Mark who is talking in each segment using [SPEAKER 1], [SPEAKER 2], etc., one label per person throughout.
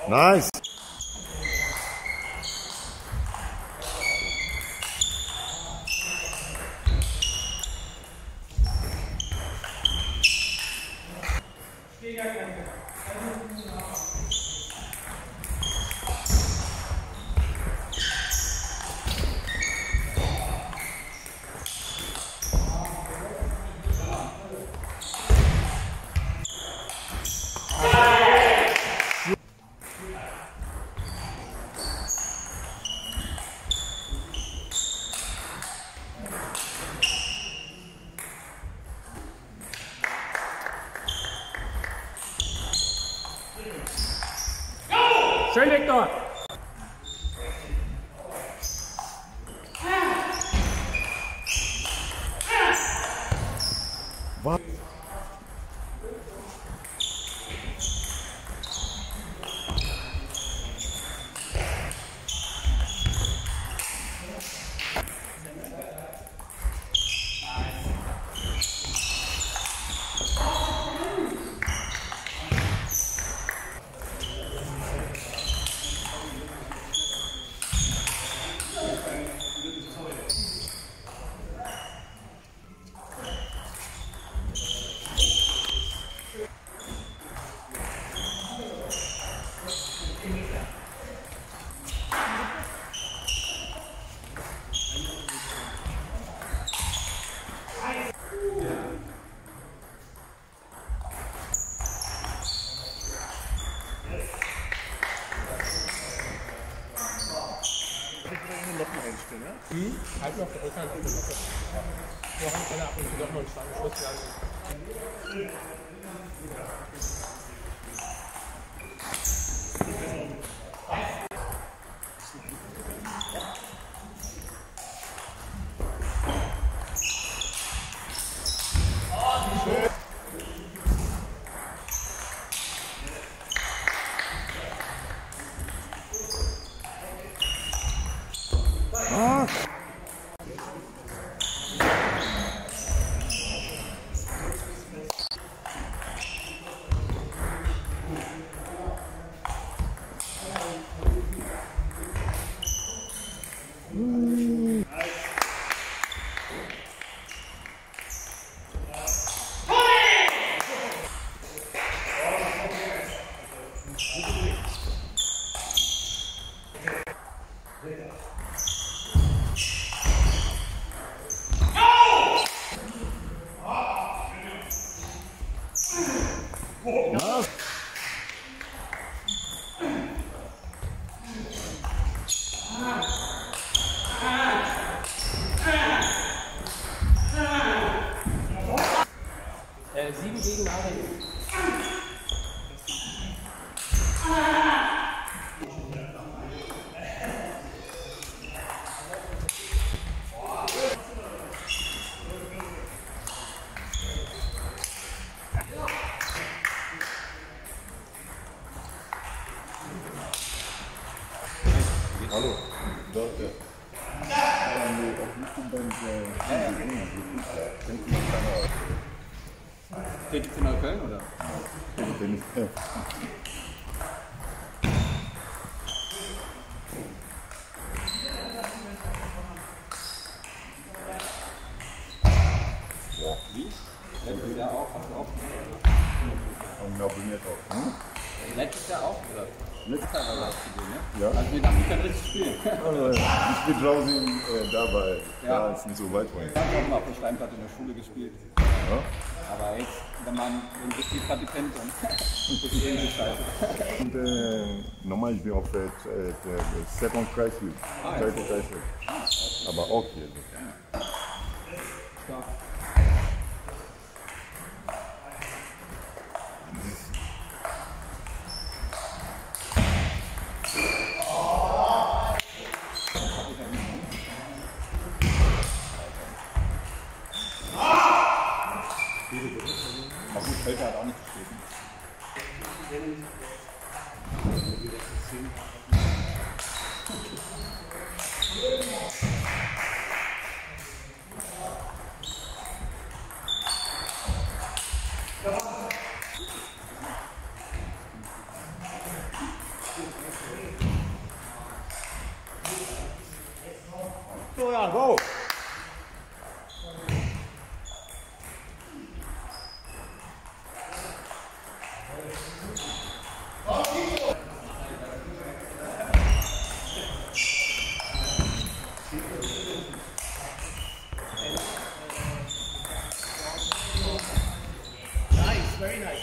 [SPEAKER 1] Nice.
[SPEAKER 2] Schön, Viktor!
[SPEAKER 1] Was?
[SPEAKER 2] Halt noch der Rückhand auf der Locke. Vorhand kann er ab und zu doch noch einen starken Schuss werden. Sieben gegen Marien.
[SPEAKER 1] Hallo.
[SPEAKER 3] Geht die nach Köln oder? Wie? Letztes Jahr auch? Hast du auch? Letztes Jahr auch? Oder? Letztes Jahr war das gesehen, ne?
[SPEAKER 1] Ja.
[SPEAKER 3] Also wir dachten, ich kann richtig spielen.
[SPEAKER 1] Ich bin draußen dabei.
[SPEAKER 3] Ja.
[SPEAKER 1] Da ist nicht so weit von
[SPEAKER 3] Ich habe auch mal auf der Steinplatte in der Schule gespielt.
[SPEAKER 1] Ja?
[SPEAKER 3] Aber jetzt, wenn man ein bisschen Partizent und das ist irgendwie scheiße.
[SPEAKER 1] Und normal, ich bin auf der Second Kreisliga. Zweite Kreisliga. Aber auch hier.
[SPEAKER 3] Stark. Aber gut, Felder hat auch nicht gespielt.
[SPEAKER 1] go!
[SPEAKER 2] Nice, very nice.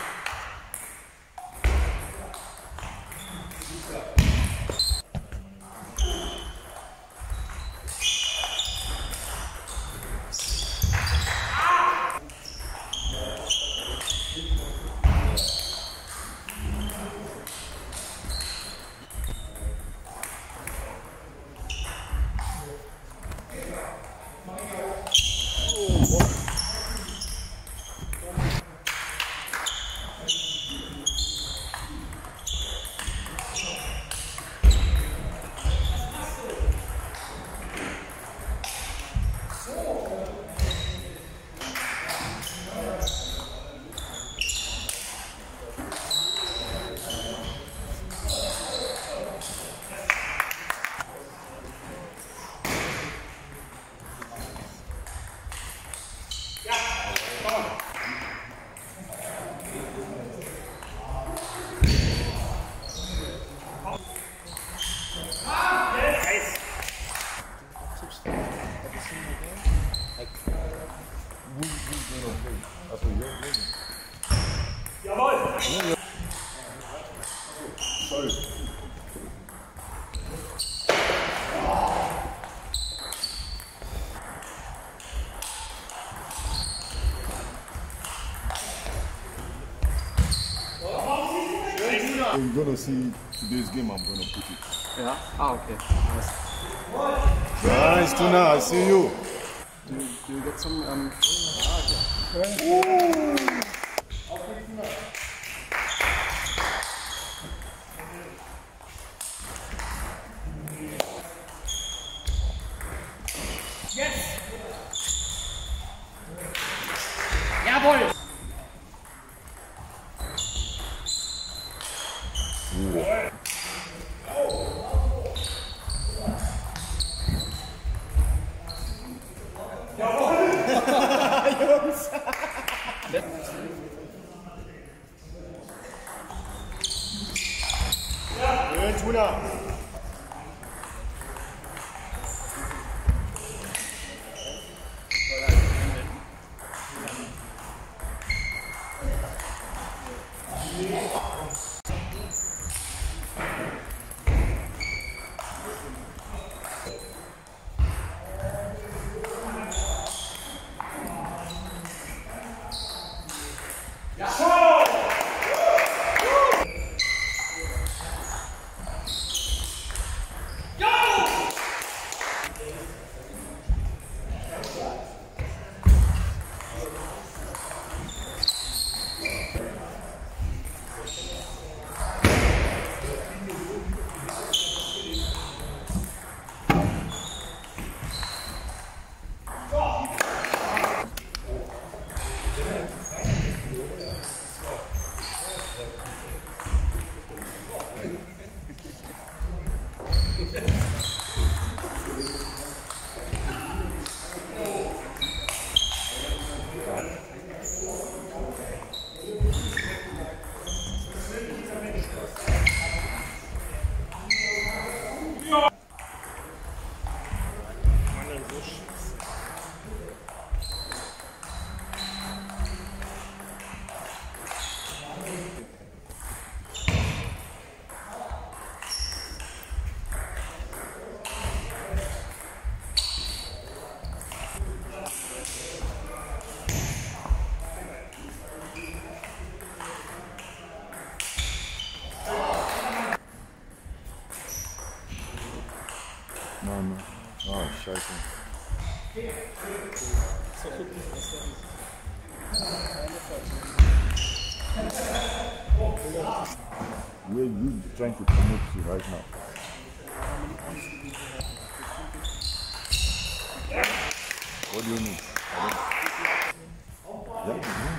[SPEAKER 1] You're gonna see today's game, I'm gonna put it.
[SPEAKER 3] Ja? Ah, okay.
[SPEAKER 1] Nice, Tuna, I see you.
[SPEAKER 3] Do you get some...
[SPEAKER 2] Jawohl!
[SPEAKER 1] Good, Tuna. Mann. Oh, scheiße. Where you trying to promote to right now? What do you mean? Yeah,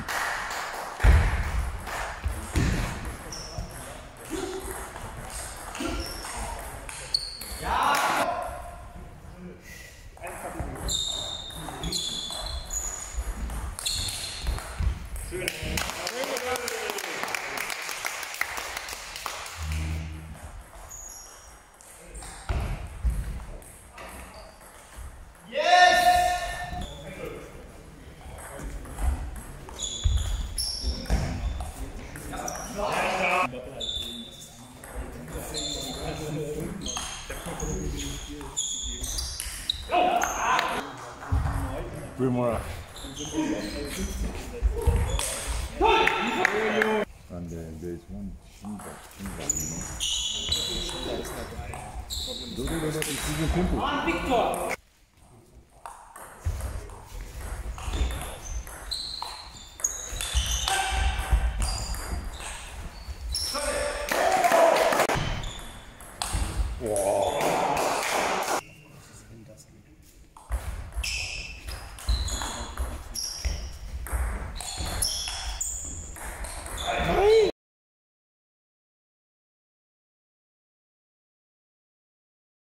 [SPEAKER 1] Primora. And there is one Shinda, you know. It's even simple.